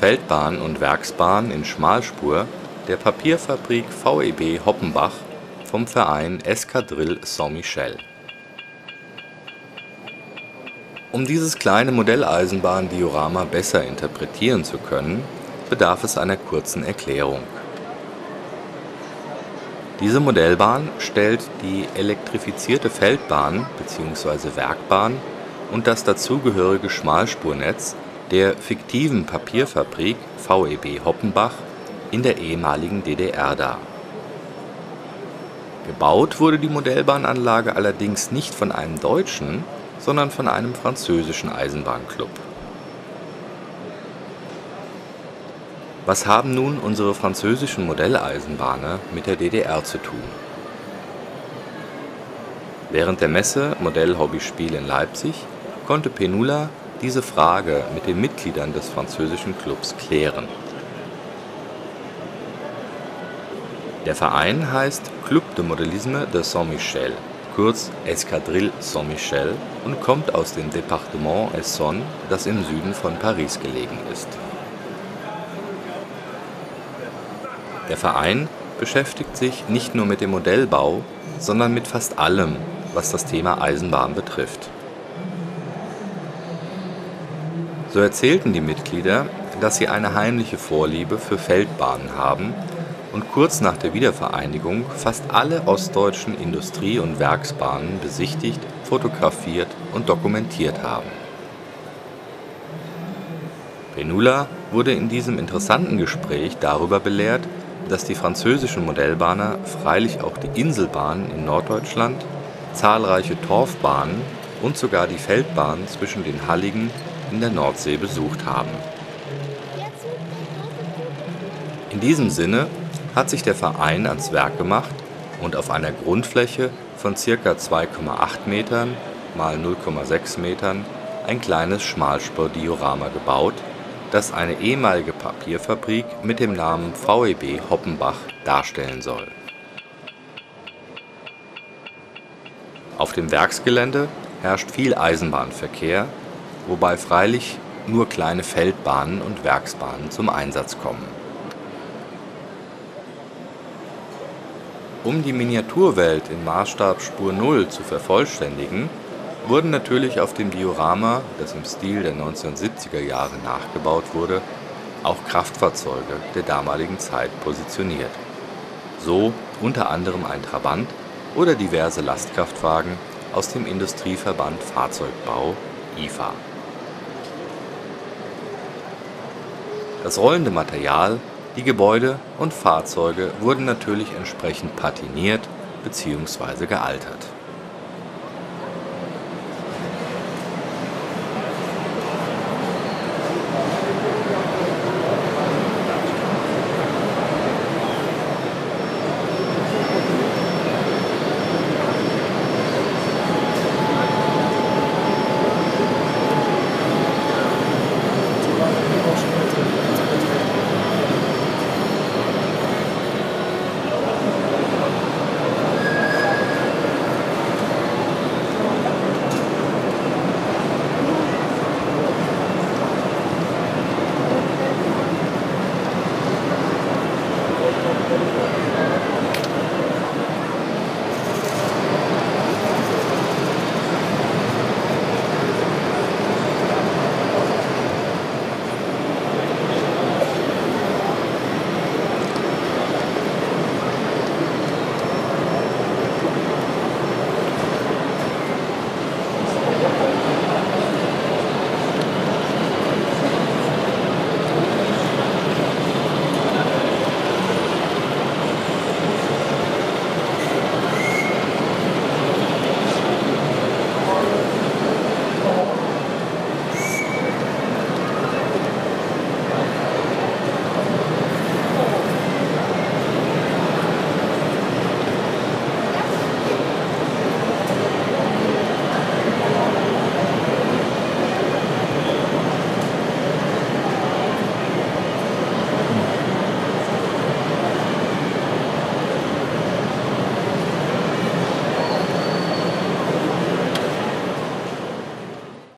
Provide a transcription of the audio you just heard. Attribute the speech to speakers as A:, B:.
A: Feldbahn und Werksbahn in Schmalspur der Papierfabrik VEB Hoppenbach vom Verein Escadrille Saint-Michel. Um dieses kleine Modelleisenbahn-Diorama besser interpretieren zu können, bedarf es einer kurzen Erklärung. Diese Modellbahn stellt die elektrifizierte Feldbahn bzw. Werkbahn und das dazugehörige Schmalspurnetz der fiktiven Papierfabrik VEB Hoppenbach in der ehemaligen DDR dar. Gebaut wurde die Modellbahnanlage allerdings nicht von einem deutschen, sondern von einem französischen Eisenbahnklub. Was haben nun unsere französischen Modelleisenbahner mit der DDR zu tun? Während der Messe Modell-Hobby-Spiel in Leipzig konnte Penula diese Frage mit den Mitgliedern des französischen Clubs klären. Der Verein heißt Club de Modellisme de Saint-Michel, kurz Escadrille Saint-Michel, und kommt aus dem Departement Essonne, das im Süden von Paris gelegen ist. Der Verein beschäftigt sich nicht nur mit dem Modellbau, sondern mit fast allem, was das Thema Eisenbahn betrifft. So erzählten die Mitglieder, dass sie eine heimliche Vorliebe für Feldbahnen haben und kurz nach der Wiedervereinigung fast alle ostdeutschen Industrie- und Werksbahnen besichtigt, fotografiert und dokumentiert haben. Penula wurde in diesem interessanten Gespräch darüber belehrt, dass die französischen Modellbahner freilich auch die Inselbahn in Norddeutschland, zahlreiche Torfbahnen und sogar die Feldbahn zwischen den Halligen in der Nordsee besucht haben. In diesem Sinne hat sich der Verein ans Werk gemacht und auf einer Grundfläche von ca. 2,8 Metern mal 0,6 Metern ein kleines Schmalspur-Diorama gebaut, das eine ehemalige Papierfabrik mit dem Namen VEB Hoppenbach darstellen soll. Auf dem Werksgelände herrscht viel Eisenbahnverkehr, wobei freilich nur kleine Feldbahnen und Werksbahnen zum Einsatz kommen. Um die Miniaturwelt in Maßstab Spur 0 zu vervollständigen, wurden natürlich auf dem Diorama, das im Stil der 1970er Jahre nachgebaut wurde, auch Kraftfahrzeuge der damaligen Zeit positioniert. So unter anderem ein Trabant oder diverse Lastkraftwagen aus dem Industrieverband Fahrzeugbau (IFA). Das rollende Material, die Gebäude und Fahrzeuge wurden natürlich entsprechend patiniert bzw. gealtert.